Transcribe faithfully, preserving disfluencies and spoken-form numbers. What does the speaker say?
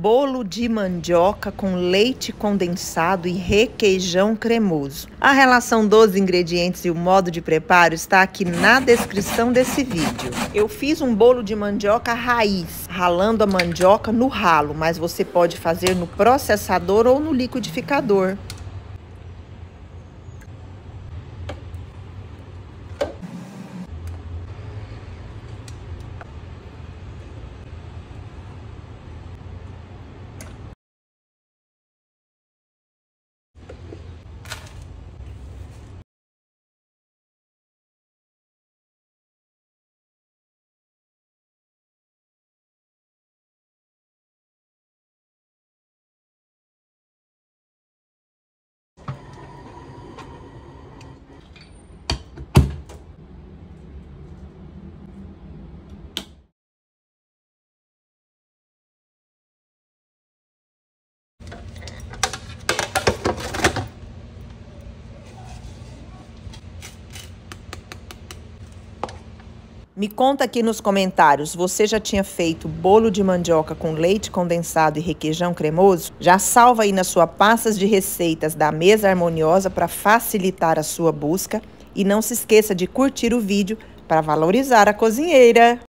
Bolo de mandioca com leite condensado e requeijão cremoso. A relação dos ingredientes e o modo de preparo está aqui na descrição desse vídeo. Eu fiz um bolo de mandioca raiz, ralando a mandioca no ralo, mas você pode fazer no processador ou no liquidificador. Me conta aqui nos comentários, você já tinha feito bolo de mandioca com leite condensado e requeijão cremoso? Já salva aí nas suas pastas de receitas da Mesa Harmoniosa para facilitar a sua busca. E não se esqueça de curtir o vídeo para valorizar a cozinheira.